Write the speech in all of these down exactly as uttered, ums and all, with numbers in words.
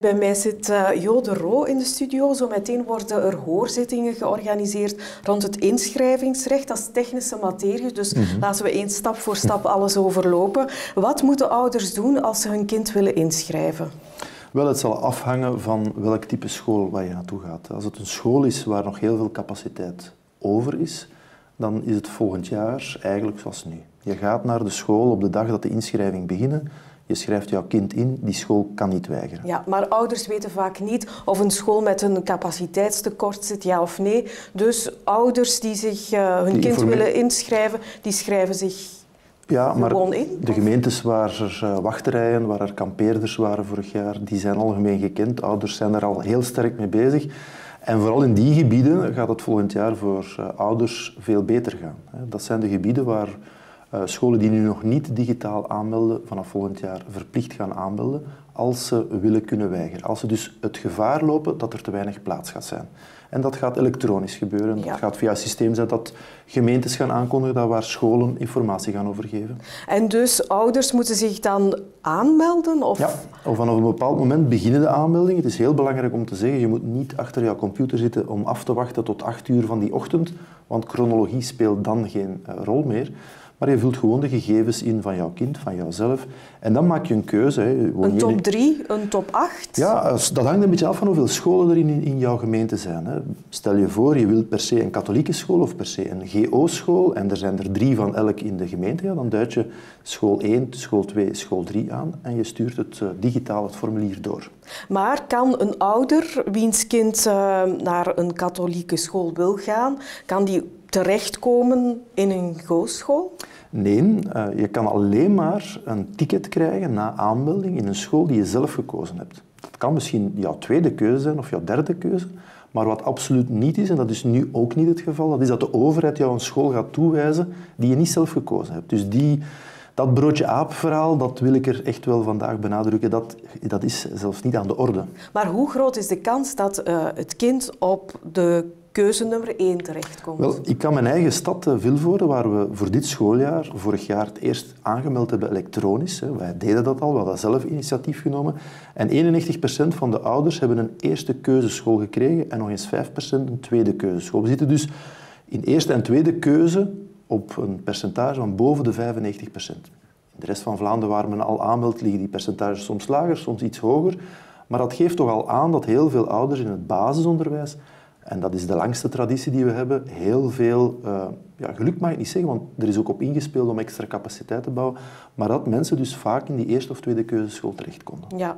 Bij mij zit uh, Jo de Roo in de studio. Zometeen worden er hoorzittingen georganiseerd rond het inschrijvingsrecht. Dat is technische materie, dus mm-hmm. laten we eens stap voor stap alles overlopen. Wat moeten ouders doen als ze hun kind willen inschrijven? Wel, het zal afhangen van welk type school waar je naartoe gaat. Als het een school is waar nog heel veel capaciteit over is, dan is het volgend jaar eigenlijk zoals nu. Je gaat naar de school op de dag dat de inschrijving beginnen. Je schrijft jouw kind in, die school kan niet weigeren. Ja, maar ouders weten vaak niet of een school met een capaciteitstekort zit, ja of nee. Dus ouders die zich uh, hun die kind informe- willen inschrijven, die schrijven zich ja, maar gewoon in? De gemeentes waar er uh, wachtrijen, waar er kampeerders waren vorig jaar, die zijn algemeen gekend. Ouders zijn er al heel sterk mee bezig. En vooral in die gebieden gaat het volgend jaar voor uh, ouders veel beter gaan. Dat zijn de gebieden waar Uh, scholen die nu nog niet digitaal aanmelden, vanaf volgend jaar verplicht gaan aanmelden, als ze willen kunnen weigeren. Als ze dus het gevaar lopen dat er te weinig plaats gaat zijn. En dat gaat elektronisch gebeuren. Ja. Dat gaat via een systeem zijn dat gemeentes gaan aankondigen, dat waar scholen informatie gaan overgeven. En dus ouders moeten zich dan aanmelden? Of? Ja, of vanaf een bepaald moment beginnen de aanmeldingen. Het is heel belangrijk om te zeggen, je moet niet achter jouw computer zitten om af te wachten tot acht uur van die ochtend, want chronologie speelt dan geen uh, rol meer. Maar je vult gewoon de gegevens in van jouw kind, van jouzelf. En dan maak je een keuze. Hè. Een top drie, een top acht? Ja, dat hangt een beetje af van hoeveel scholen er in, in jouw gemeente zijn. Hè. Stel je voor, je wilt per se een katholieke school of per se een G O-school. En er zijn er drie van elk in de gemeente. Ja, dan duid je school één, school twee, school drie aan. En je stuurt het uh, digitaal het formulier door. Maar kan een ouder, wiens kind uh, naar een katholieke school wil gaan, kan die terechtkomen in een G O-school? Nee, uh, je kan alleen maar een ticket krijgen na aanmelding in een school die je zelf gekozen hebt. Dat kan misschien jouw tweede keuze zijn of jouw derde keuze, maar wat absoluut niet is, en dat is nu ook niet het geval, dat is dat de overheid jou een school gaat toewijzen die je niet zelf gekozen hebt. Dus die, dat broodje aap-verhaal, dat wil ik er echt wel vandaag benadrukken, dat, dat is zelfs niet aan de orde. Maar hoe groot is de kans dat uh, het kind op de keuze nummer één terechtkomt? Wel, ik kan mijn eigen stad, Vilvoorde, waar we voor dit schooljaar, vorig jaar het eerst aangemeld hebben elektronisch. Hè. Wij deden dat al, we hadden zelf initiatief genomen. En eenennegentig procent van de ouders hebben een eerste keuzeschool gekregen en nog eens vijf procent een tweede keuzeschool. We zitten dus in eerste en tweede keuze op een percentage van boven de vijfennegentig procent. In de rest van Vlaanderen, waar men al aanmeldt, liggen die percentages soms lager, soms iets hoger. Maar dat geeft toch al aan dat heel veel ouders in het basisonderwijs, en dat is de langste traditie die we hebben, heel veel, uh, ja, geluk mag ik niet zeggen, want er is ook op ingespeeld om extra capaciteit te bouwen, maar dat mensen dus vaak in die eerste of tweede keuzeschool terecht konden. Ja.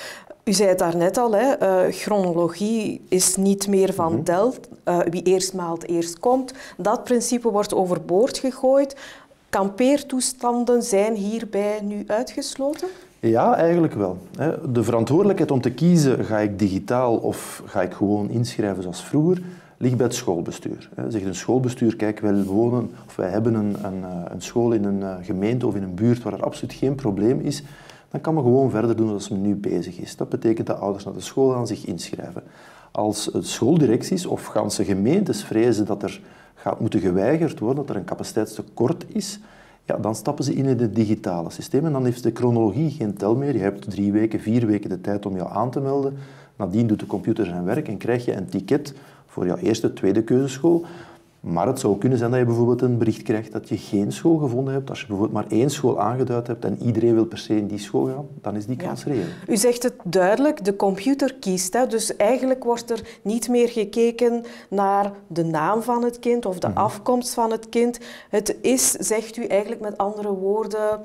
U zei het daarnet al, hè, uh, chronologie is niet meer van mm-hmm. tel. Uh, wie eerst maalt, eerst komt. Dat principe wordt overboord gegooid. Kampeertoestanden zijn hierbij nu uitgesloten? Ja, eigenlijk wel. De verantwoordelijkheid om te kiezen, ga ik digitaal of ga ik gewoon inschrijven zoals vroeger, ligt bij het schoolbestuur. Zegt een schoolbestuur, kijk, wij wonen of wij hebben een, een, een school in een gemeente of in een buurt waar er absoluut geen probleem is, dan kan men gewoon verder doen zoals men nu bezig is. Dat betekent dat ouders naar de school gaan zich inschrijven. Als schooldirecties of ganse gemeentes vrezen dat er gaat moeten geweigerd worden, dat er een capaciteitstekort is, ja, dan stappen ze in het digitale systeem en dan heeft de chronologie geen tel meer. Je hebt drie weken, vier weken de tijd om jou aan te melden. Nadien doet de computer zijn werk en krijg je een ticket voor jouw eerste, tweede keuzeschool. Maar het zou kunnen zijn dat je bijvoorbeeld een bericht krijgt dat je geen school gevonden hebt. Als je bijvoorbeeld maar één school aangeduid hebt en iedereen wil per se in die school gaan, dan is die kans ja. reëel. U zegt het duidelijk, de computer kiest. Hè? Dus eigenlijk wordt er niet meer gekeken naar de naam van het kind of de mm-hmm. afkomst van het kind. Het is, zegt u eigenlijk met andere woorden,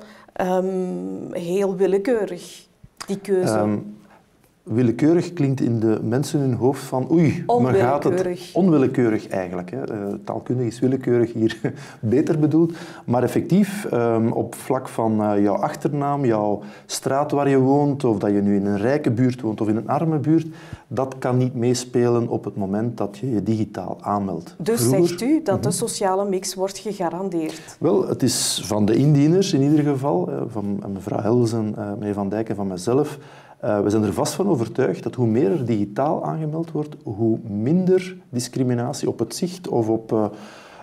um, heel willekeurig, die keuze. Um, Willekeurig klinkt in de mensen hun hoofd van oei, maar gaat het onwillekeurig eigenlijk. Hè. Uh, taalkundig is willekeurig hier beter bedoeld. Maar effectief, um, op vlak van uh, jouw achternaam, jouw straat waar je woont, of dat je nu in een rijke buurt woont of in een arme buurt, dat kan niet meespelen op het moment dat je je digitaal aanmeldt. Dus Vroeger, zegt u dat mm-hmm. de sociale mix wordt gegarandeerd? Wel, het is van de indieners in ieder geval, uh, van mevrouw Helzen, uh, meneer Van Dijk en van mezelf. Uh, we zijn er vast van overtuigd dat hoe meer er digitaal aangemeld wordt, hoe minder discriminatie op het zicht of op uh,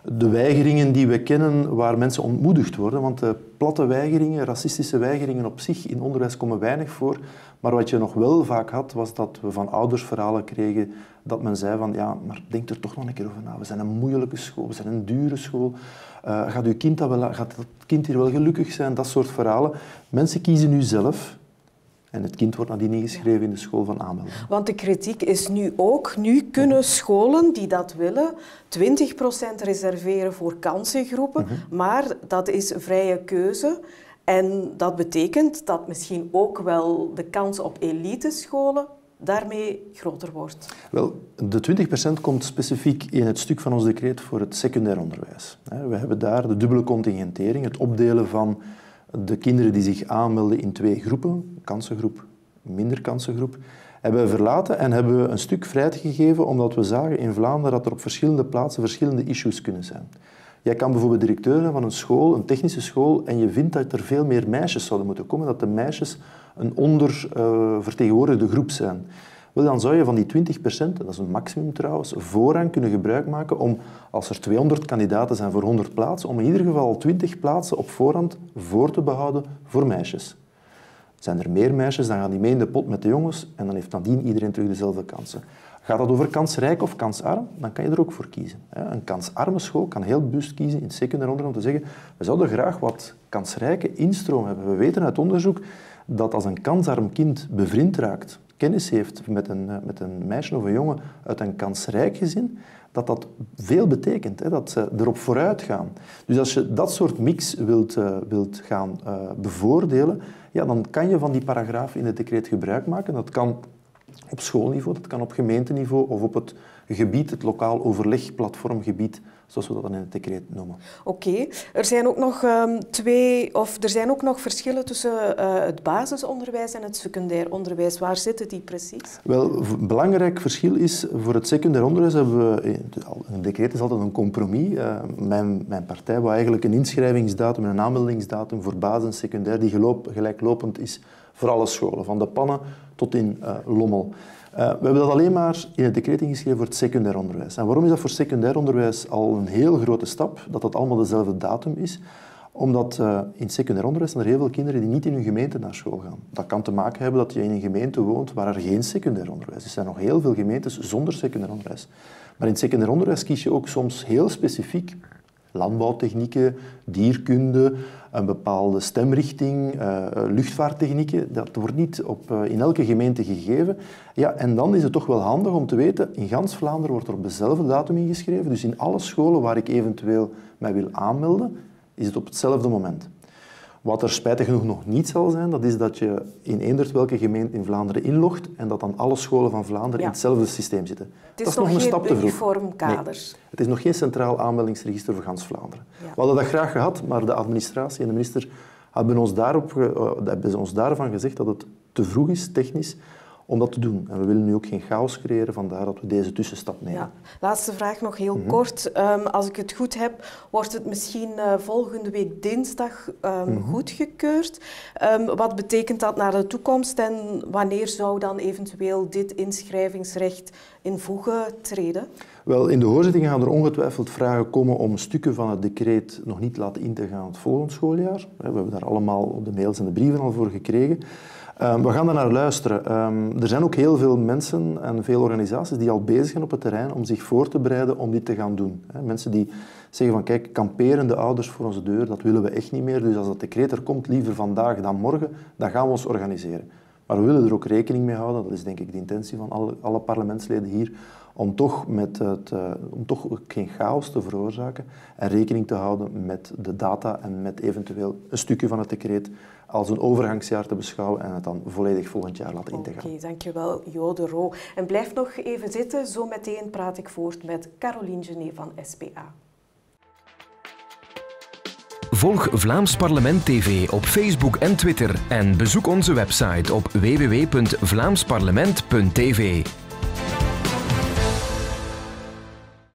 de weigeringen die we kennen waar mensen ontmoedigd worden. Want uh, platte weigeringen, racistische weigeringen op zich in onderwijs komen weinig voor. Maar wat je nog wel vaak had, was dat we van ouders verhalen kregen dat men zei van ja, maar denk er toch nog een keer over na. We zijn een moeilijke school, we zijn een dure school. Uh, gaat, uw kind dat wel, gaat het kind hier wel gelukkig zijn? Dat soort verhalen. Mensen kiezen nu zelf. En het kind wordt nadien ingeschreven in de school van aanmelding. Want de kritiek is nu ook, nu kunnen scholen die dat willen twintig procent reserveren voor kansengroepen, mm-hmm. maar dat is vrije keuze. En dat betekent dat misschien ook wel de kans op elitescholen daarmee groter wordt. Wel, de twintig procent komt specifiek in het stuk van ons decreet voor het secundair onderwijs. We hebben daar de dubbele contingentering, het opdelen van de kinderen die zich aanmelden in twee groepen, kansengroep, minder kansengroep, hebben we verlaten en hebben we een stuk vrijgegeven omdat we zagen in Vlaanderen dat er op verschillende plaatsen verschillende issues kunnen zijn. Jij kan bijvoorbeeld directeur zijn van een school, een technische school, en je vindt dat er veel meer meisjes zouden moeten komen, dat de meisjes een ondervertegenwoordigde uh, groep zijn. Wel, dan zou je van die twintig procent, dat is een maximum trouwens, voorrang kunnen gebruik maken om, als er tweehonderd kandidaten zijn voor honderd plaatsen, om in ieder geval twintig plaatsen op voorhand voor te behouden voor meisjes. Zijn er meer meisjes, dan gaan die mee in de pot met de jongens en dan heeft nadien iedereen terug dezelfde kansen. Gaat dat over kansrijk of kansarm, dan kan je er ook voor kiezen. Een kansarme school kan heel bewust kiezen in het secundair onderwijs om te zeggen we zouden graag wat kansrijke instroom hebben. We weten uit onderzoek dat als een kansarm kind bevriend raakt, kennis heeft met een, met een meisje of een jongen uit een kansrijk gezin, dat dat veel betekent, hè, dat ze erop vooruit gaan. Dus als je dat soort mix wilt, uh, wilt gaan uh, bevoordelen, ja, dan kan je van die paragraaf in het decreet gebruik maken. Dat kan op schoolniveau, dat kan op gemeenteniveau of op het gebied, het lokaal overlegplatformgebied, zoals we dat dan in het decreet noemen. Oké, okay. er zijn ook nog um, twee, of er zijn ook nog verschillen tussen uh, het basisonderwijs en het secundair onderwijs. Waar zitten die precies? Wel, een belangrijk verschil is, voor het secundair onderwijs hebben we, een decreet is altijd een compromis. Uh, mijn, mijn partij wou eigenlijk een inschrijvingsdatum en een aanmeldingsdatum voor basis en secundair die geloop, gelijklopend is voor alle scholen, van de Pannen tot in uh, Lommel. Uh, we hebben dat alleen maar in het decreet ingeschreven voor het secundair onderwijs. En waarom is dat voor secundair onderwijs al een heel grote stap, dat dat allemaal dezelfde datum is? Omdat uh, in het secundair onderwijs zijn er heel veel kinderen die niet in hun gemeente naar school gaan. Dat kan te maken hebben dat je in een gemeente woont waar er geen secundair onderwijs is. Er zijn nog heel veel gemeentes zonder secundair onderwijs. Maar in het secundair onderwijs kies je ook soms heel specifiek landbouwtechnieken, dierkunde, een bepaalde stemrichting, uh, luchtvaarttechnieken. Dat wordt niet op, uh, in elke gemeente gegeven. Ja, en dan is het toch wel handig om te weten, in gans Vlaanderen wordt er op dezelfde datum ingeschreven. Dus in alle scholen waar ik eventueel mij wil aanmelden, is het op hetzelfde moment. Wat er spijtig genoeg nog niet zal zijn, dat is dat je in eender welke gemeente in Vlaanderen inlogt en dat dan alle scholen van Vlaanderen ja. in hetzelfde systeem zitten. Het is, dat is nog, nog een geen stap te vroeg. uniform kader. Nee, het is nog geen centraal aanmeldingsregister voor gans Vlaanderen. Ja. We hadden dat graag gehad, maar de administratie en de minister hebben ons, daarop, uh, hebben ons daarvan gezegd dat het te vroeg is, technisch, om dat te doen. En we willen nu ook geen chaos creëren, vandaar dat we deze tussenstap nemen. Ja. Laatste vraag nog heel mm-hmm. kort. Um, als ik het goed heb, wordt het misschien uh, volgende week dinsdag um, mm-hmm. goedgekeurd. Um, wat betekent dat naar de toekomst en wanneer zou dan eventueel dit inschrijvingsrecht in voege treden? Wel, in de hoorzittingen gaan er ongetwijfeld vragen komen om stukken van het decreet nog niet laten in te gaan het volgende schooljaar. We hebben daar allemaal de mails en de brieven al voor gekregen. Um, we gaan daar naar luisteren. Um, er zijn ook heel veel mensen en veel organisaties die al bezig zijn op het terrein om zich voor te bereiden om dit te gaan doen. He, mensen die zeggen van kijk, kamperende ouders voor onze deur, dat willen we echt niet meer. Dus als dat decreet er komt, liever vandaag dan morgen, dan gaan we ons organiseren. Maar we willen er ook rekening mee houden, dat is denk ik de intentie van alle, alle parlementsleden hier, om toch, met het, uh, om toch geen chaos te veroorzaken en rekening te houden met de data en met eventueel een stukje van het decreet als een overgangsjaar te beschouwen en het dan volledig volgend jaar laten in te gaan. Oké, okay, dankjewel Jo de Roo. En blijf nog even zitten, zo meteen praat ik voort met Caroline Genet van S P A. Volg Vlaams Parlement T V op Facebook en Twitter en bezoek onze website op w w w punt vlaams parlement punt t v.